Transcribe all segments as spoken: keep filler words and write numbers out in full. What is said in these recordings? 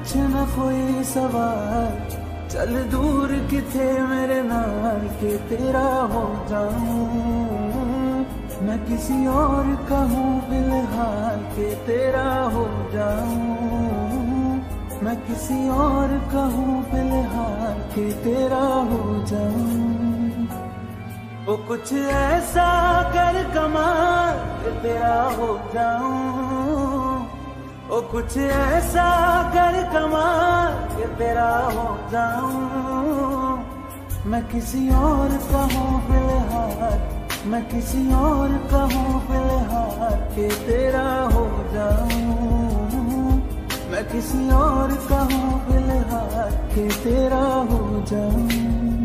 पूछ न कोई सवाल, चल दूर किथे मेरे नाल के तेरा हो जाऊं। मैं किसी और का हूँ फिलहाल के तेरा हो जाऊं। मैं किसी और का हूँ फिलहाल के तेरा हो जाऊं। वो कुछ ऐसा कर कमाल के तेरा हो जाऊं। वो कुछ ऐसा कर कमाल के तेरा हो जाऊं। मैं किसी और का हूँ फिलहाल, मैं किसी और का हूँ फिलहाल के तेरा हो जाऊं। मैं किसी और का हूँ फिलहाल के तेरा हो जाऊं।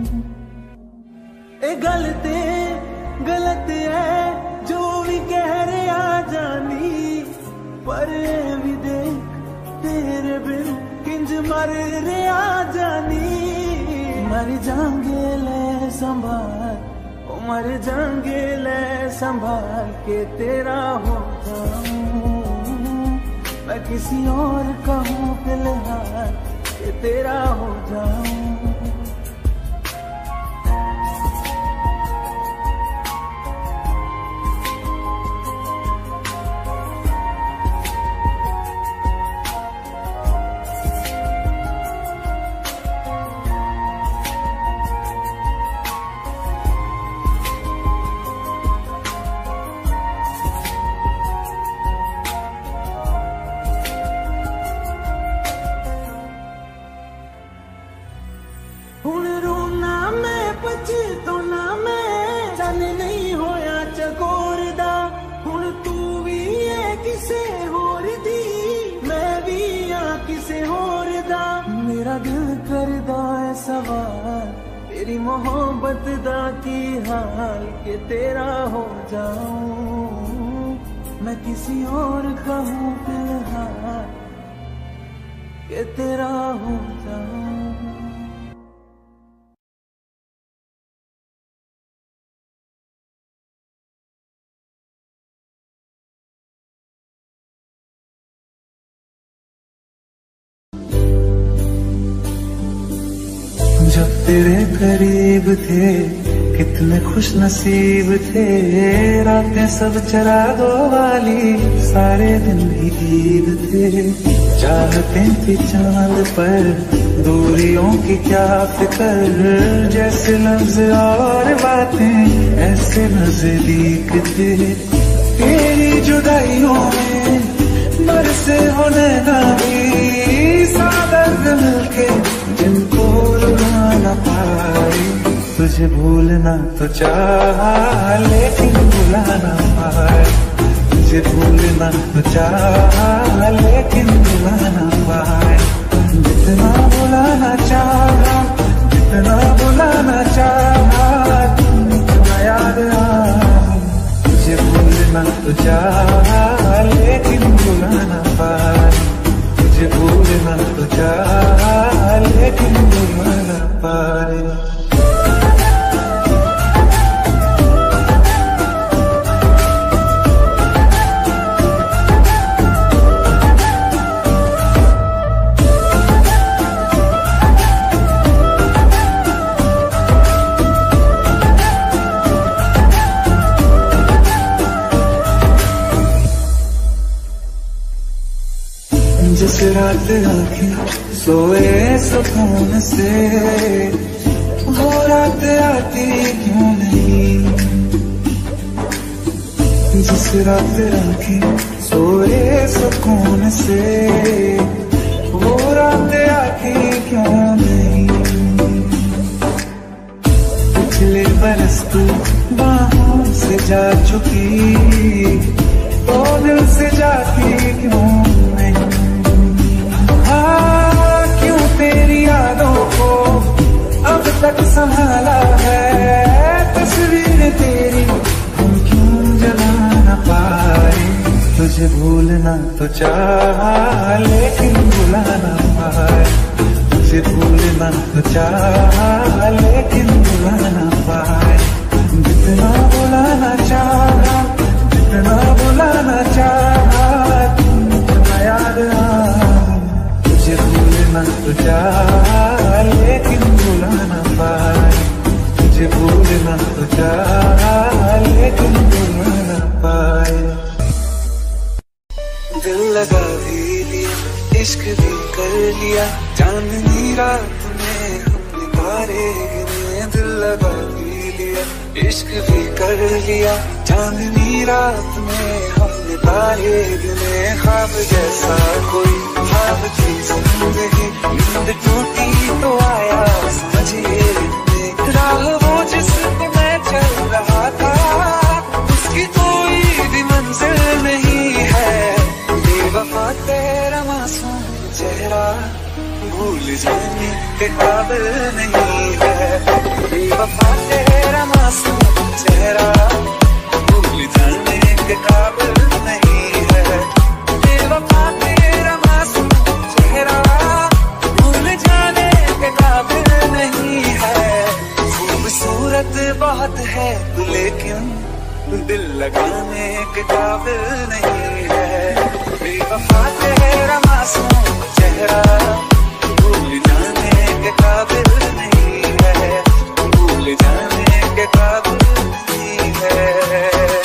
ए गलती गलत है जो भी कह रहे आ जानी, पर ए भी देख तेरे बिन किंज मर रे आ जानी। मर जाएंगे ले संभाल, ओ मर जाएंगे ले संभाल के तेरा हो जाऊं। मैं किसी और का हूँ फिलहाल के तेरा हो जाऊं। हुण रोना मैं पछताना मैं, चल नहीं होया चकोरदा। हुण तू भी है किसे होर दी, मैं भी आ किसे होर दा। मेरा दिल करदा है सवाल, तेरी मोहब्बत दा की हाल के तेरा हो जाऊं। मैं किसी और का हूँ फिलहाल के तेरा हो जाऊं। जब तेरे करीब थे कितने खुश नसीब थे, रातें सब चरागो वाली सारे दिन भी ईद थे। चाहते थी चांद पर दूरियों की क्या फिक्र, जैसे लफ्ज और बातें ऐसे नजदीक थे। तेरी जुदाइयों में बरसे होने ना भी सादर्द मिलके जिनको रुला न पाए। तुझे भूलना तो चाहा लेकिन भुला ना पाए। तुझे भूलना तो चाहा लेकिन भुला ना पाए। जितना भुलाना चाहा, जितना भुलाना चाहा, तुम्हें याद आए। तुझे भूलना तो चाहा लेकिन भुला ना पाए। तुझे भूलना तो चाहा लेकिन भुला ना पाए। जिस रात आंखें सोए सुकून से, वो रात आती क्यों नहीं। जिस रात आंखें सोए सुकून से, वो रात आती क्यों नहीं। पिछले बरस तू बाहों से जा चुकी, तो दिल से जाती क्यों नहीं। हाँ, क्यों तेरी यादों को अब तक संभाला है, तस्वीर तेरी हम क्यों जला न पाए। तुझे भूलना तो चाहा लेकिन भुला ना पाए। तुझे भूलना तो चाहा लेकिन भुला ना पाए। जितना भुलाना चाहा, जितना भुलाना चाहा, तुम्हें याद आए। तुझे भूल भूलना तो चाह, लेकिन भुला ना पाए। तुझे भूलना तो चाह, लेकिन भुला ना पाए। दिल लगा भी लिया, इश्क भी कर लिया, चांदनी रात में हमने तारे गिने। दिल लगा भी लिया, इश्क भी कर लिया, चांदनी रात में हमने तारे गिने। ख्वाब जैसा कोई ख्वाब थी जिंदगी, नींद टूटी तो आया समझिए राह वो जिस पे मैं चल रहा था, उसकी कोई भी मंजिल नहीं है। बेवफा तेरा मासूम चेहरा भूल जाने के काबिल नहीं है। बेवफा तेरा मासूम चेहरा भूल जाने के काबिल नहीं है। बेवफा तेरा मासूम चेहरा भूल जाने के काबिल नहीं है। खूबसूरत बहुत है लेकिन दिल लगाने के काबिल नहीं है। बेवफा तेरा मासूम चेहरा भूल जाने के काबिल नहीं है। भूल जाने के काबिल नहीं है।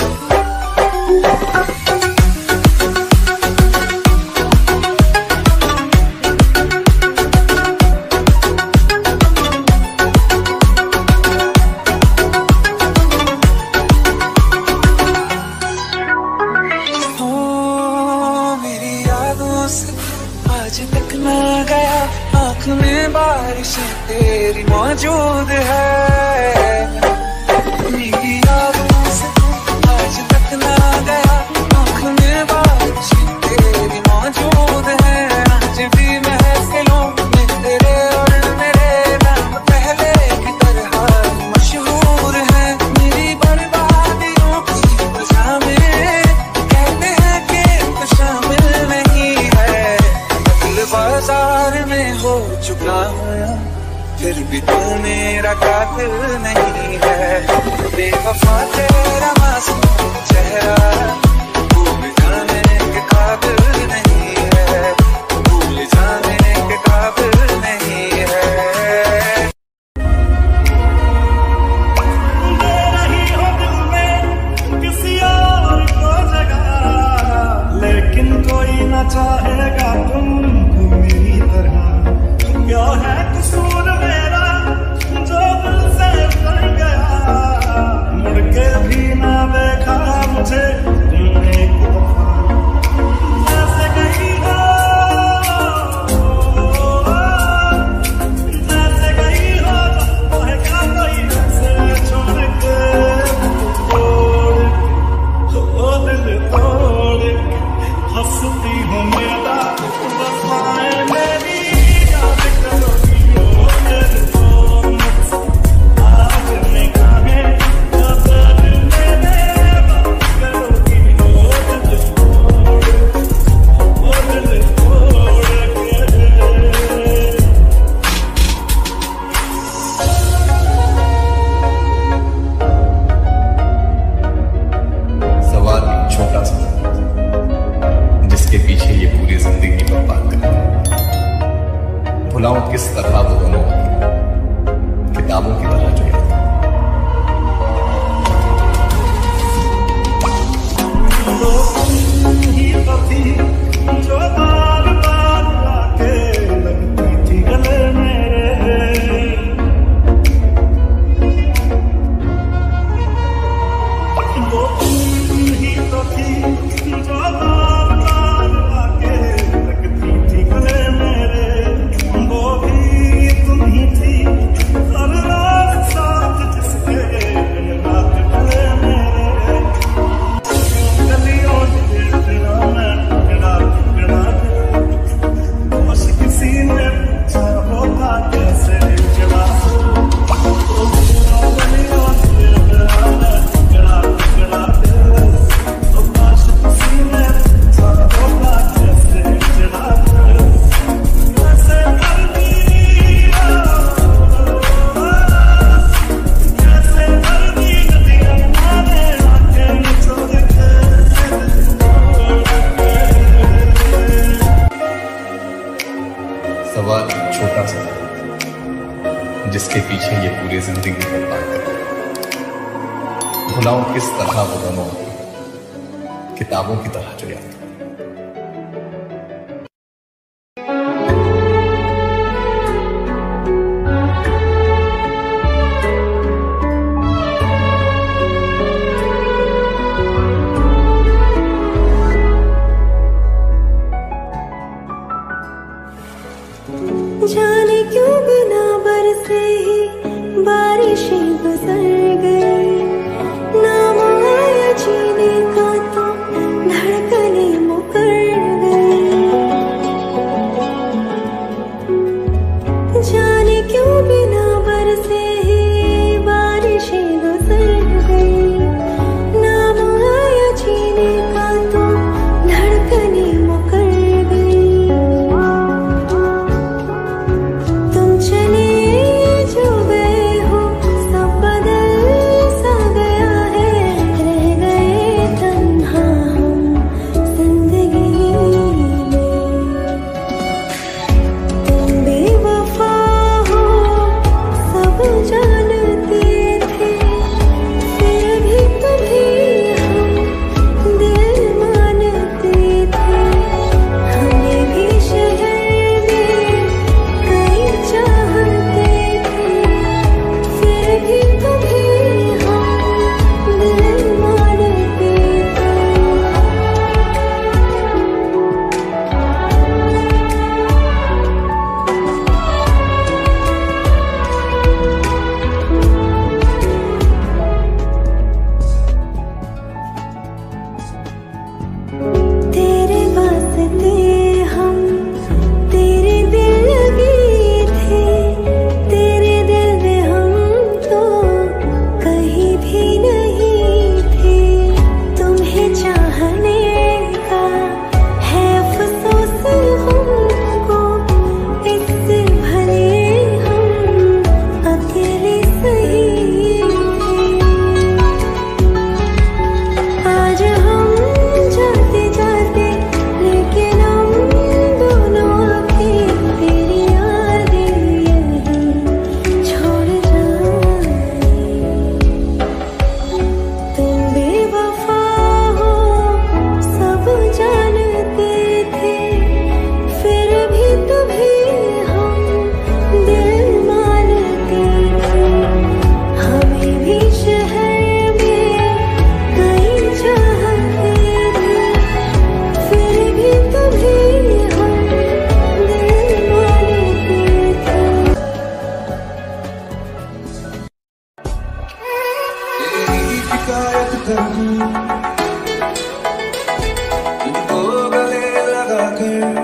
आज तक ना गया आँख में बारिश तेरी मौजूद है। मेरी यादों से आज तक ना गया आँख में बारिश तेरी मौजूद है। आज भी महफिलों में तेरे और मेरे नाम पहले की तरह मशहूर है। मेरी बर्बादियों की वजह में कहते हैं कि तू शामिल नहीं है। बाजार में हो चुका हूँ फिर भी तू मेरा कातिल नहीं है। बेवफा तेरा मासूम चेहरा भूल जाने के काबिल नहीं है। भूल जाने के काबिल नहीं है। नहीं हो दिल में किसी और को जगह, लेकिन कोई न चाहेगा तुमको मेरी तरह। क्या है कसूर मेरा जो दिल से उतर गया, मुड़ के भी ना देखा मुझे तुमने एक दफा। जैसे गई हो, जैसे गई हो कहेगा कोई ऐसे छोड़ के, तोड़ के ओ दिल तोड़ के हंसती हूँ मेरा वफाएं मेरी याद करोगी ओ दिल तो मुझसे आज निगाहें जब मेरे बात करोगी ओ दिल तोड़ ओ दिल तोड़ के। सवाल एक छोटा सा जिसके पीछे ये पूरी जिंदगी बर्बाद कर दी। भुलाऊं किस तरह वो दोनों किताबों की तरह जो याद वो तुम ही तो थी जो बार बार आके लगती थी गले मेरे। वो तुम ही तो थी जो बार बार आके लगती थी गले मेरे। वो भी तुम सवाल छोटा सा जिसके पीछे ये पूरी जिंदगी बर्बाद कर। भुलाऊं किस तरह वो दोनों किताबों की तरह जो याद। जाने क्यों बिना बरसे ही बारिशें गुजर गई, नाम आया जीने का तो धड़कने मुकर गई। जाने क्यों बिना बरसे ही बारिशें गुजर गई, नाम आया जीने का तो धड़कने मुकर गई। चले जो गए हो सब बदल सा गया है, रह गए तन्हा हम जिंदगी में। तुम बेवफा हो सब जानते थे, फिर भी तुम्हें हम दिल मानते थे। हमें भी शहर में कई चाहते थे, फिर भी तुम्हें हम दिल मानते थे। तेरे वास्ते हम तेरे दिल लगे थे, तेरे दिल में हम तो कहीं भी नहीं थे। तुम्हें चाहने का है अफसोस हमको, इससे भले हम अकेले सही थे। आज हम जाते जाते लेकिन हम दोनों आंखें तेरी यादें यहीं छोड़ जाएं। तुम बेवफा हो सब जानते थे, फिर भी तुम्हें हम दिल मानते थे। हमें भी शहर में कई चाहते थे, फिर भी तुम्हें हम दिल मानते थे। तेरी शिकायत करूं तुमको गले लगा कर,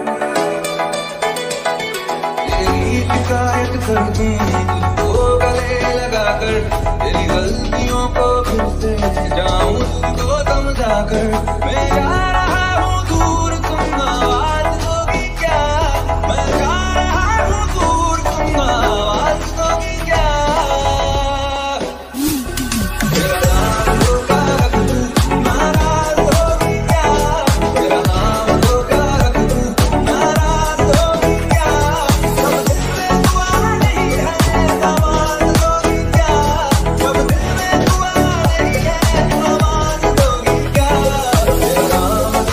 तेरी शिकायत करती तुमको गले लगा कर। तेरी गलतियों को फिर से जाऊं तुमको समझा कर। मैं जा रहा हूँ दूर तुम आवाज दोगी क्या, मैं जा रहा हूँ दूर तुम आवाज दोगी क्या। तेरा नाम धोखा रख दूं नाराज होगी क्या, तेरा नाम धोखा रख दूं नाराज होगी क्या। सब दिल में दुआ नहीं है समाज दोगी क्या, सब दिल में दुआ नहीं है समाज दोगी क्या। तेरा नाम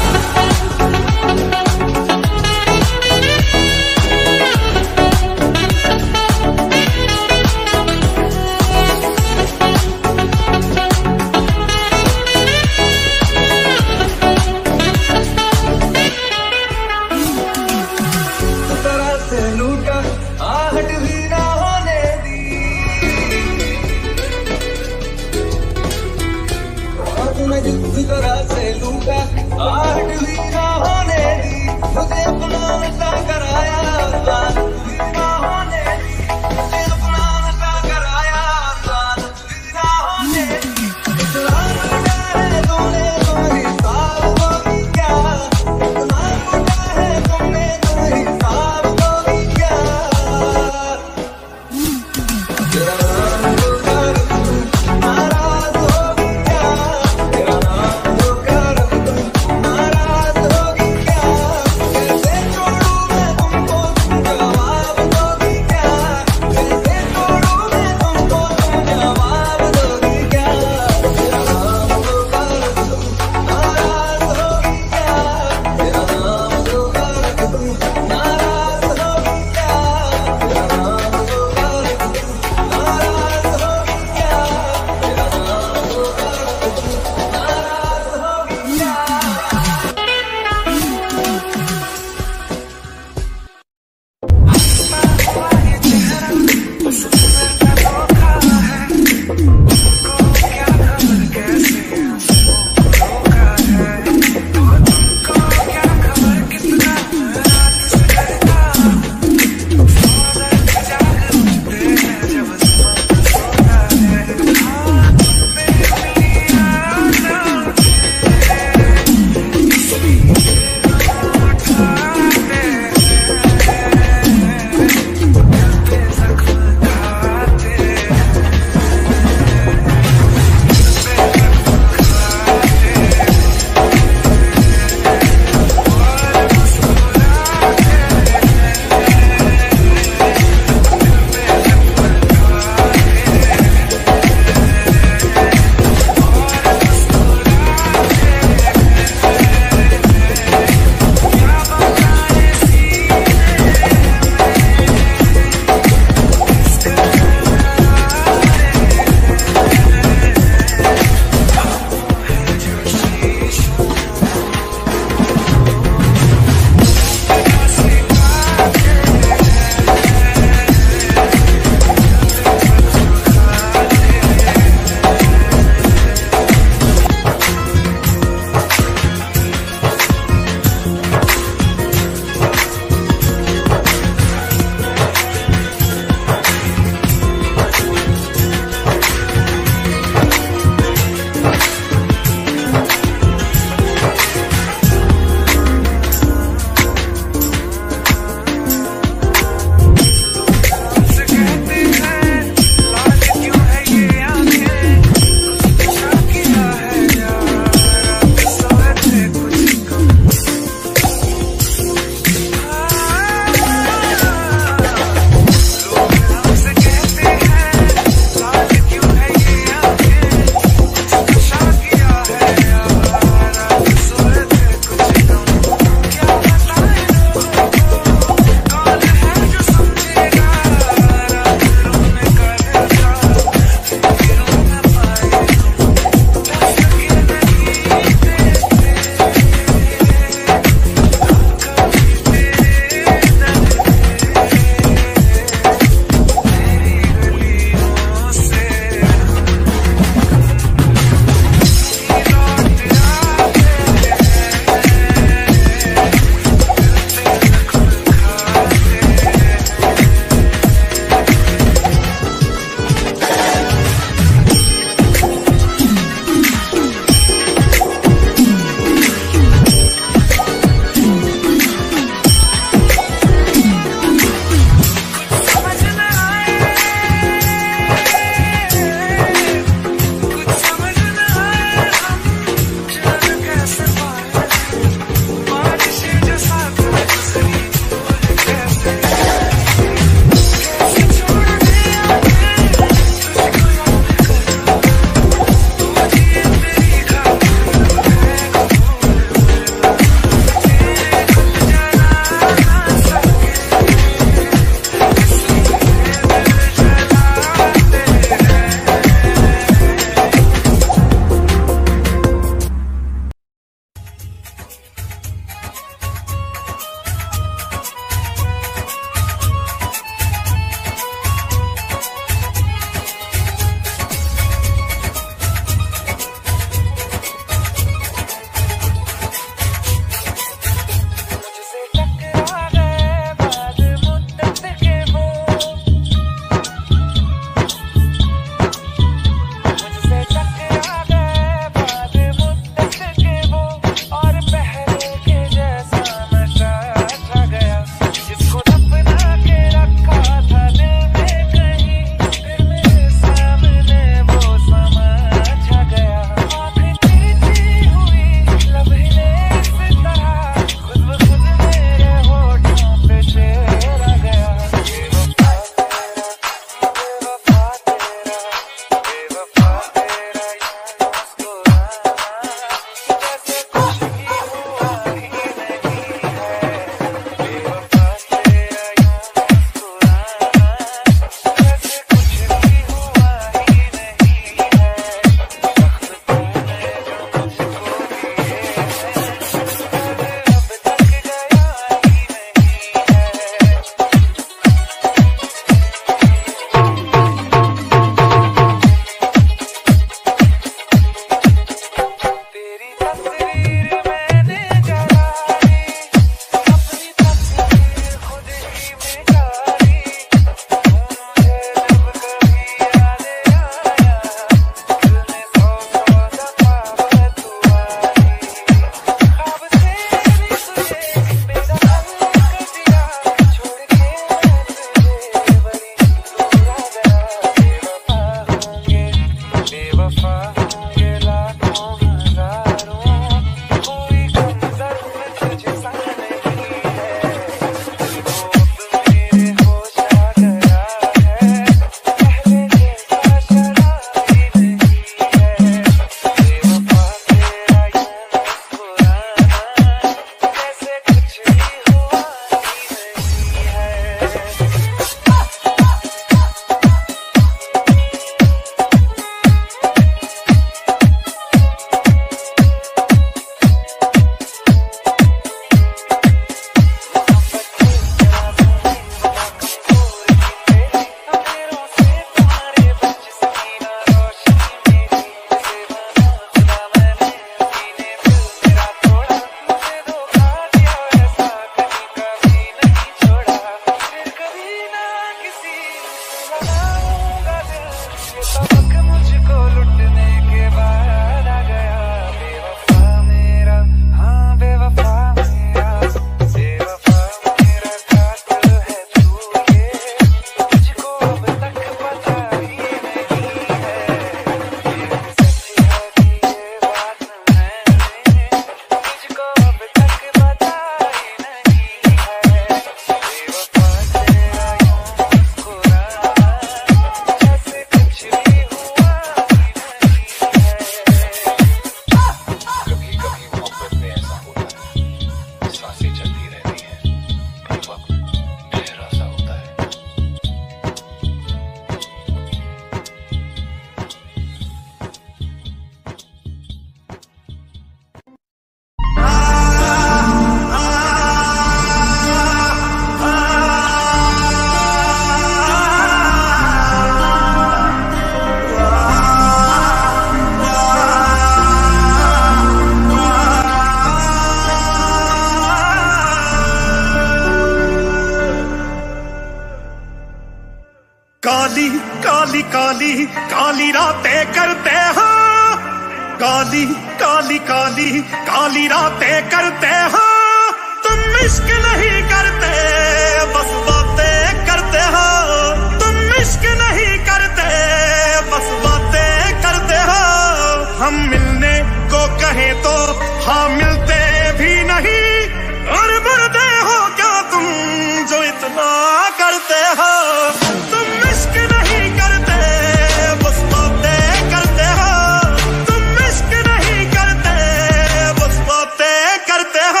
काली काली रातें करते हो, काली काली काली काली रातें करते हो। तुम इश्क नहीं करते बस बातें करते हो, तुम इश्क नहीं करते बस बातें करते हो। हम मिलने को कहे तो हाँ मिलते भी नहीं, और मरते हो क्या तुम जो इतना करते हो। तुम इश्क नहीं करते बस बातें करते हो, तुम इश्क नहीं करते बस बातें करते हो।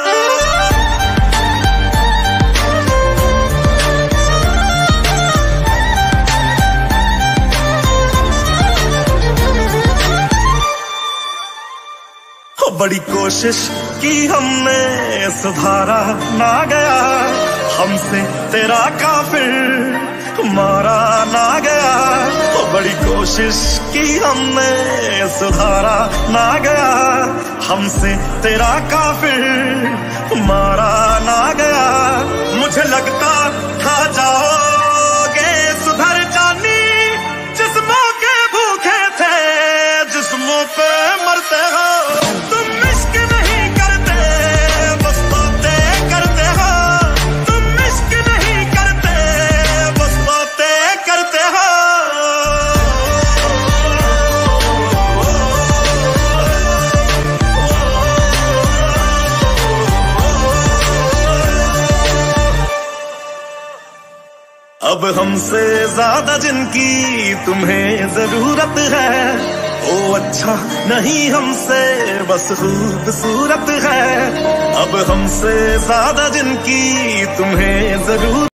बड़ी कोशिश की हमने सुधारा ना गया, हमसे तेरा काफिर मारा ना गया। बड़ी कोशिश की हमने सुधारा ना गया, हमसे तेरा काफिर मारा ना गया। मुझे लगता था जाओगे सुधर जानी, जिस्मों के भूखे थे जिस्मों पे मरते हो। अब हमसे ज्यादा जिनकी तुम्हें जरूरत है, वो अच्छा नहीं हमसे बस खूबसूरत है। अब हमसे ज्यादा जिनकी तुम्हें जरूरत